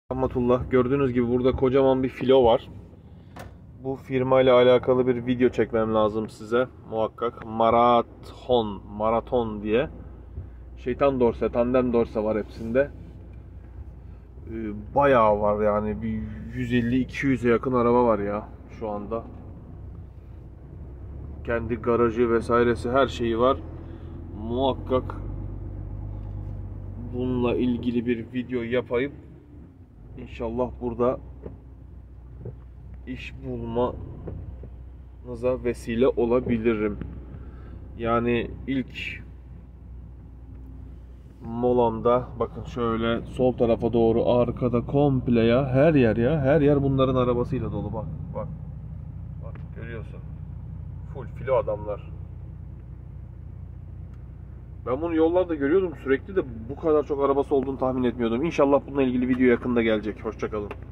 Rahmetullah. Gördüğünüz gibi burada kocaman bir filo var. Bu firma ile alakalı bir video çekmem lazım size muhakkak. Maraton diye. Şeytan dorse, tandem dorse var hepsinde. Bayağı var yani, bir 150-200'e yakın araba var ya şu anda. Kendi garajı vesairesi, her şeyi var. Muhakkak bununla ilgili bir video yapayım. İnşallah burada iş bulmanıza vesile olabilirim. Yani ilk molamda bakın şöyle sol tarafa doğru, arkada komple ya, her yer bunların arabasıyla dolu. Bak görüyorsun, full filo adamlar. Ben bunu yollarda görüyordum sürekli de bu kadar çok arabası olduğunu tahmin etmiyordum. İnşallah bununla ilgili video yakında gelecek. Hoşça kalın.